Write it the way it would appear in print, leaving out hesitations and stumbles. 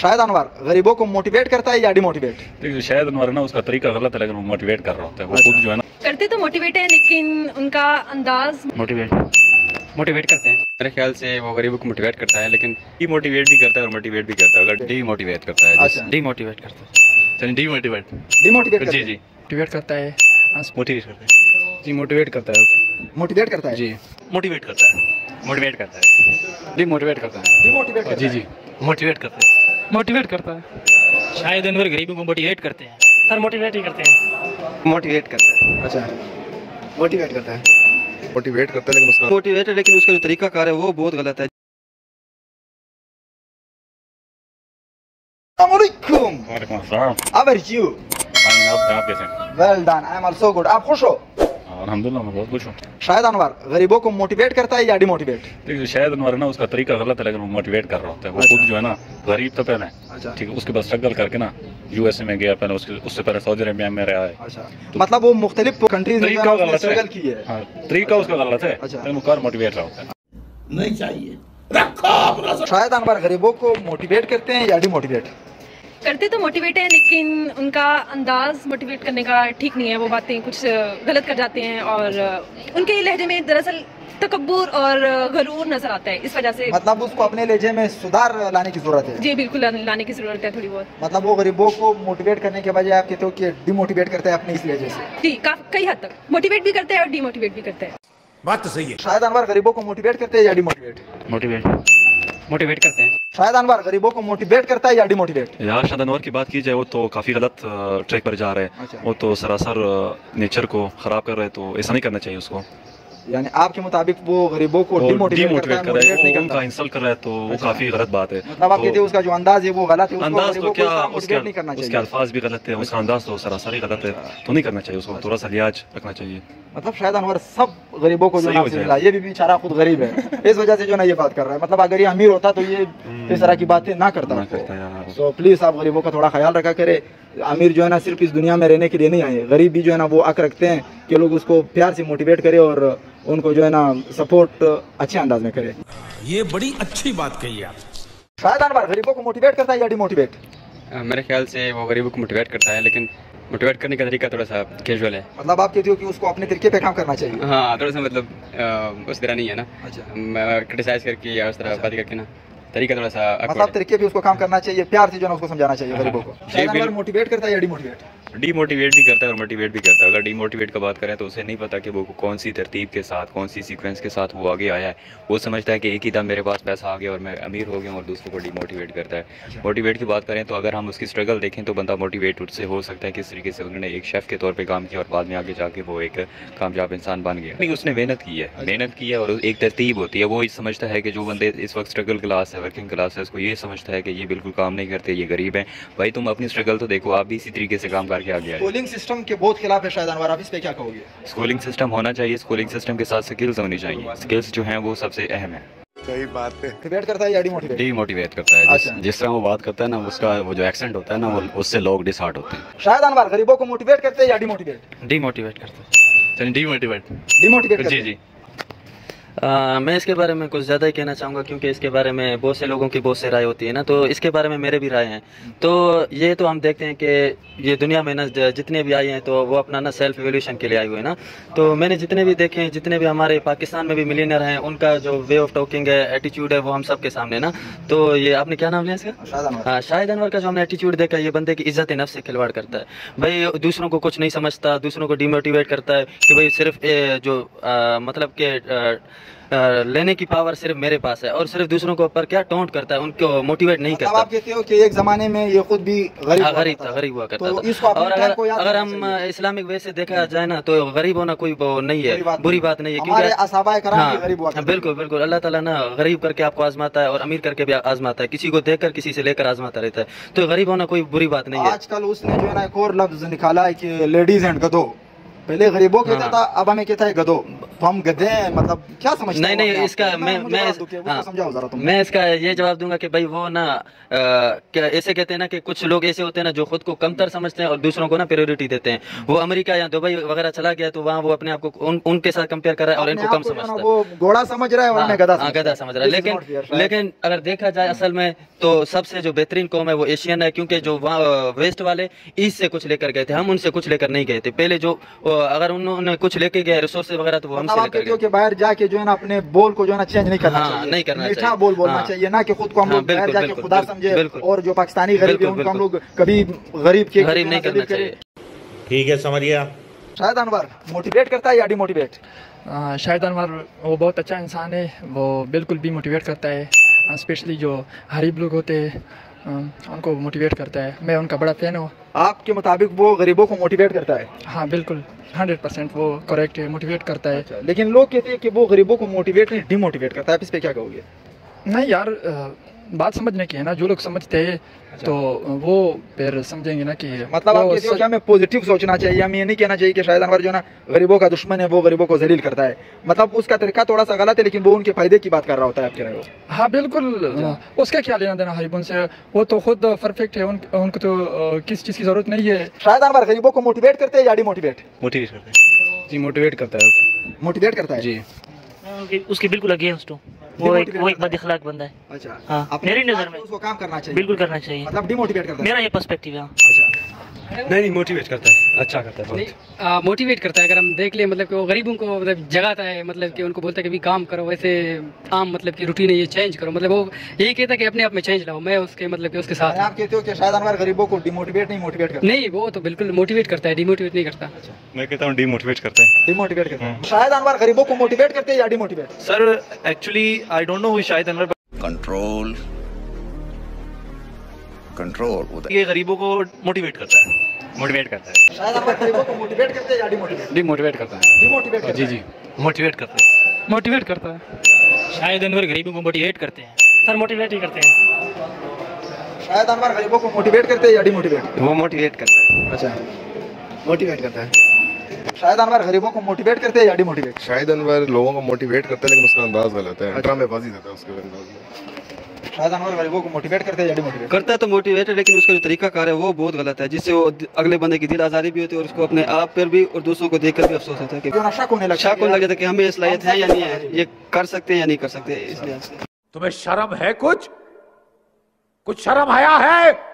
शाहिद अनवर गरीबों को मोटिवेट करता है या डिमोटिवेट? देखिए शायद अनवर है ना, उसका तरीका गलत है लेकिन वो मोटिवेट कर रहा होता है। वो खुद जो है ना करते तो मोटिवेट है, लेकिन उनका अंदाज मोटिवेट करते हैं। मेरे ख्याल से वो गरीबों को मोटिवेट करता है, लेकिन डीमोटिवेट भी करता है और मोटिवेट भी करता है। अगर डीमोटिवेट करता है, अच्छा, डीमोटिवेट करता है। चलिए डीमोटिवेट डिमोटिवेट जी जी मोटिवेट करता है, मोटिवेट करता है जी मोटिवेट करता है, मोटिवेट करता है जी मोटिवेट करता है मोटिवेट करता है, डीमोटिवेट करता है, डिमोटिवेट करता जी है। जी मोटिवेट करता है, मोटिवेट करता है। शायद अनवर गरीबों को मोटिवेट करते हैं सर, मोटिवेट ही करते हैं, मोटिवेट करता है। अच्छा, मोटिवेट करता है। मोटिवेट करता है लेकिन उसका मोटिवेट है, लेकिन उसका जो तरीका कार है वो बहुत गलत है। अस्सलामुअलैकुम। वालेकुम अस्सलाम। How are you? आप कैसे हैं? Well done. I am also good. आप खुश हो? अल्हम्दुलिल्लाह मैं बहुत खुश हूँ। शाहिद अनवर गरीबों को मोटिवेट करता है या डिमोटिवेट? देखिए शायद अनवर है ना, उसका तरीका गलत है लेकिन वो मोटिवेट कर रहा होता है। वो खुद जो है ना गरीब तो पहले अच्छा, ठीक है, उसके बाद स्ट्रगल करके ना यूएसए में गया, पहले उससे पहले सऊदी अरबिया में रहा है। अच्छा, मतलब वो मुख्तलिफ कंट्रीज में तरीका गलत है। स्ट्रगल की है। हाँ, तरीका उसका गलत है अच्छा। लेकिन वो कार मोटिवेट रहा होता है। नहीं चाहिए, रखो अपना। शाहिद अनवर गरीबों को मोटिवेट करते हैं या डिमोटिवेट? करते तो मोटिवेट है, लेकिन उनका अंदाज मोटिवेट करने का ठीक नहीं है। वो बातें कुछ गलत कर जाते हैं और उनके लहजे में दरअसल तकब्बुर और गरूर नजर आता है। इस वजह से मतलब उसको अपने लहजे में सुधार लाने की जरूरत है। जी बिल्कुल लाने की जरूरत है थोड़ी बहुत। मतलब वो गरीबों को मोटिवेट करने के बजाय आप कहते हो कि डिमोटिवेट करते हैं अपने इस लहजे से। जी कई हद तक मोटिवेट भी करते हैं और डीमोटिवेट भी करते हैं। बात तो सही है। शाहिद अनवर गरीबों को मोटिवेट करते हैं या डिमोटिवेट? मोटिवेट करते हैं। शाहिद अनवर गरीबों को मोटिवेट करता है या डिमोटिवेट? यार शाहिद अनवर की बात की जाए वो तो काफी गलत ट्रैक पर जा रहे हैं। अच्छा। वो तो सरासर नेचर को खराब कर रहे हैं, तो ऐसा नहीं करना चाहिए उसको। यानी आपके मुताबिक वो गरीबों को डिमोटिवेट करता है, कर रहा मोटिवेट नहीं है, उनका करता। इंसल्ट कर रहा है, तो वो अच्छा। काफी गलत बात है। मतलब आप कहते हैं उसका जो अंदाज है वो गलत है, उसको अंदाज गरीबों तो को क्या, मोटिवेट नहीं करना उसके चाहिए। अल्फाज भी गलत है, उसका अंदाज तो सरासर ही गलत है, तो नहीं करना चाहिए उसको। थोड़ा सा लिहाज रखना चाहिए। मतलब शायद अनवर सब गरीबों को जो सही नाम हो से जाए। मिला, ये भी बेचारा खुद गरीब है, इस वजह से जो ना ये बात कर रहा है। मतलब अगर ये अमीर होता तो ये इस तरह की बातें ना करता। यार। सो प्लीज आप गरीबों का थोड़ा ख्याल रखा करे। अमीर जो है ना सिर्फ इस दुनिया में रहने के लिए नहीं आए, गरीब भी जो है ना वो हक रखते हैं कि लोग उसको प्यार से मोटिवेट करे और उनको जो है ना सपोर्ट अच्छे अंदाज में करे। ये बड़ी अच्छी बात कही आप। शाहिद अनवर गरीबों को मोटिवेट करता है या डिमोटिवेट? मेरे ख्याल से वो गरीबों को मोटिवेट करता है, लेकिन मोटिवेट करने का तरीका थोड़ा सा कैजुअल है। मतलब आप कहते हो कि उसको अपने तरीके पे काम करना चाहिए। हाँ, थोड़ा सा मतलब उस तरह नहीं है ना, अच्छा, क्रिटिसाइज करके या उस तरह बात करके ना, तरीका थोड़ा सा मतलब तरीके भी उसको काम करना चाहिए, प्यार से जो है उसको समझाना चाहिए गरीबों को। जी, शाहिद अनवर बिल्कुल। मोटिवेट करता है या डिमोटिवेट? डीमोटिवेट भी करता है और मोटिवेट भी करता है। अगर डीमोटिवेट का बात करें तो उसे नहीं पता कि वो कौन सी तरतीब के साथ, कौन सी सीक्वेंस के साथ वो आगे आया है। वो समझता है कि एक ही दम मेरे पास पैसा आ गया और मैं अमीर हो गया और दूसरों को डीमोटिवेट करता है। मोटिवेट की बात करें तो अगर हम उसकी स्ट्रगल देखें तो बंदा मोटिवेट उससे हो सकता है किस तरीके से उन्होंने एक शेफ़ के तौर पर काम किया और बाद में आगे जाके वो एक कामयाब इंसान बन गया। नहीं, उसने मेहनत की है और एक तरतीब होती है। वो समझता है कि जो बंदे इस वक्त स्ट्रगल क्लास है, वर्किंग क्लास है, उसको ये समझता है कि ये बिल्कुल काम नहीं करते, ये गरीब है। भाई तुम अपनी स्ट्रगल तो देखो, आप भी इसी तरीके से काम करके आगे आए। स्कूलिंग सिस्टम के बहुत खिलाफ है शाहिद अनवर, आप इस पे क्या कहोगे? स्कूलिंग सिस्टम होना चाहिए, स्कूलिंग सिस्टम के साथ स्किल्स होनी चाहिए। स्किल्स जो हैं वो सबसे अहम है। सही बात है। मोटिवेट करता है या डिमोटिवेट? डीमोटिवेट करता है। अच्छा। जिस तरह वो बात करता है ना, उसका वो जो एक्सेंट होता है ना, वो उससे लोग डिसहार्ट होते हैं। शाहिद अनवर गरीबों को मोटिवेट करते हैं या डिमोटिवेट? डीमोटिवेट करता है। चलिए डीमोटिवेट डिमोटिवेट करते हैं। जी मैं इसके बारे में कुछ ज़्यादा ही कहना चाहूँगा, क्योंकि इसके बारे में बहुत से लोगों की बहुत से राय होती है ना, तो इसके बारे में मेरे भी राय हैं। तो ये तो हम देखते हैं कि ये दुनिया में ना जितने भी आए हैं तो वो अपना ना सेल्फ एवोल्यूशन के लिए आए हुए हैं ना। तो मैंने जितने भी देखे हैं, जितने भी हमारे पाकिस्तान में भी मिलियनर हैं, उनका जो वे ऑफ टॉकिंग है, एटीट्यूड है, वो हम सब के सामने ना। तो ये आपने क्या नाम लिया इसका? शाहिद अनवर। हाँ, शाहिद अनवर का जो हमने एटीट्यूड देखा, ये बंदे की इज्जत नफ्स से खिलवाड़ करता है। भाई दूसरों को कुछ नहीं समझता, दूसरों को डिमोटिवेट करता है कि भाई सिर्फ जो मतलब के लेने की पावर सिर्फ मेरे पास है, और सिर्फ दूसरों को ऊपर क्या टोंट करता है, उनको मोटिवेट नहीं मतलब करता। आप कहते हो कि एक जमाने में ये खुद भी गरीब गरीब हुआ करता तो था। इसको अपने और टाइम को याद अगर रखना हम इस्लामिक वे से देखा जाए ना, तो गरीब होना कोई वो नहीं है, बुरी बात नहीं है। हमारे असहाबाए कराम भी गरीब हुआ हाँ, बिल्कुल बिल्कुल। अल्लाह ताला ना गरीब करके आपको आजमाता है और अमीर करके भी आजमाता है, किसी को देखकर किसी से लेकर आजमाता रहता है। तो गरीब होना कोई बुरी बात नहीं है। आजकल उसने जो है ना एक और लफ्ज निकाला है कि लेडीज एंड गधो। पहले गरीबों कहता था, अब हमें कहता है गधो। तो हम गधे हैं, मतलब क्या समझते नहीं हो नहीं, अपने आप इसका को? मैं उसको समझाओ जरा तुम। मैं इसका ये जवाब दूंगा कि भाई वो ना क्या ऐसे कहते हैं ना कि कुछ लोग ऐसे होते हैं ना जो खुद को कमतर समझते हैं और दूसरों को ना प्रायोरिटी देते हैं। वो अमेरिका या दुबई वगैरह चला गया तो वहाँ वो अपने आप को उनके साथ कंपेयर कर रहा है और इनको कम समझता है, वो घोड़ा समझ रहा है और मैं गधा समझ रहा है। लेकिन अगर देखा जाए असल में तो सबसे जो बेहतरीन कौम है वो एशियन है, क्योंकि जो वेस्ट वाले ईस्ट से कुछ लेकर गए थे, हम उनसे कुछ लेकर नहीं गए थे। पहले जो अगर उन्होंने कुछ लेके गए रिसोर्सेज वगैरह तो वो हमसे लेकर गए। बाहर जाके जो है ना अपने बोल को जो है ना चेंज नहीं करना चाहिए, नहीं करना चाहिए, मीठा बोल बोलना चाहिए, ना कि खुद को हम लोग बाहर जाके खुदा समझे और जो पाकिस्तानी गरीब है उनको हम लोग कभी गरीब नहीं करना चाहिए। ठीक है, समझ गया। शाहिद अनवर मोटिवेट करता है या डिमोटिवेट? शाहिद अनवर वो बहुत अच्छा इंसान है, वो बिल्कुल भी मोटिवेट करता है, स्पेशली जो गरीब लोग होते हैं उनको मोटिवेट करता है। मैं उनका बड़ा फैन हूँ। आपके मुताबिक वो गरीबों को मोटिवेट करता है? हाँ बिल्कुल 100% वो करेक्ट है, मोटिवेट करता है। लेकिन लोग कहते हैं कि वो गरीबों को मोटिवेट नहीं डिमोटिवेट करता है, आप इस पे क्या कहोगे? नहीं यार, बात समझने की है ना, जो लोग समझते हैं तो वो फिर समझेंगे ना कि मतलब आप कहते हो कि हमें पॉजिटिव सोचना चाहिए, हमें ये नहीं कहना चाहिए कि शाहिद अनवर जो है ना गरीबों का दुश्मन है, वो गरीबों को जलील करता है। मतलब उसका तरीका थोड़ा सा गलत है, लेकिन वो उनके फायदे की बात कर रहा होता है, आप कह रहे हो? हाँ बिल्कुल, उसका क्या लेना देना गरीबों से, वो तो खुद परफेक्ट है, उनको तो किस चीज़ की जरूरत नहीं है। शाहिद अनवर गरीबों को मोटिवेट करते हैं या डिमोटिवेट? मोटिवेट करते हैं जी, मोटिवेट करता है। मोटिवेट करता है जी, उसके बिल्कुल अगेंस्ट हूँ। वो एक बदअखलाक बंदा है। अच्छा, हाँ, मेरी नज़र में उसको काम करना चाहिए, बिल्कुल करना चाहिए। मतलब डिमोटिवेट करता है, मेरा ये पर्सपेक्टिव है। नहीं मोटिवेट करता है, अच्छा करता है बहुत। मोटिवेट करता है। अगर हम देख ले मतलब कि वो गरीबों को मतलब जगाता है, मतलब कि उनको बोलता है कि भी काम करो, वैसे आम मतलब कि रूटीन है ये चेंज करो, मतलब वो यही कहता है कि अपने आप में चेंज लाओ। मैं उसके मतलब कि उसके साथ। आप कहते हो कि शाहिद अनवर गरीबों को डिमोटिवेट नहीं मोटिवेट करता? नहीं, वो तो बिल्कुल मोटिवेट करता है, डिमोटिवेट नहीं करता। मैं कहता हूँ डिमोटिवेट करता है। डिमोटिवेट करता है। शाहिद अनवर गरीबों को मोटिवेट करते हैं या demotivate? Sir actually I don't know Shahid Anwar. Control ये गरीबों को मोटिवेट करता है। मोटिवेट करता है। शायद अनवर गरीबों को मोटिवेट करते हैं या डिमोटिवेट? डिमोटिवेट करता है। डिमोटिवेट करता है। जी मोटिवेट करता है। मोटिवेट करता है। शायद अनवर गरीबों को मोटिवेट करते हैं। सर मोटिवेट ही करते हैं। शायद अनवर गरीबों को मोटिवेट करते हैं या डिमोटिवेट? वो मोटिवेट करता है। अच्छा, मोटिवेट करता है। शायद अनवर गरीबों को मोटिवेट करते हैं या डिमोटिवेट? शाहिद अनवर लोगों को मोटिवेट करता है, लेकिन उसका अंदाज गलत है, ड्रामेबाजी देता है उसके अंदाज में। शायद अनवर गरीबों को मोटिवेट करते हैं या डिमोटिवेट? करता है तो मोटिवेट है, लेकिन उसका जो तरीका कार है वो बहुत गलत है, जिससे वो अगले बंदे की दिल आज़ारी भी होती है और उसको अपने आप पर भी और दूसरों को देखकर भी अफसोस होता है कि शक होने लगता है कि हमें सलाहियत है या नहीं है, ये कर सकते हैं या नहीं कर सकते। इसलिए तुम्हें शर्म है? कुछ शर्म आया है?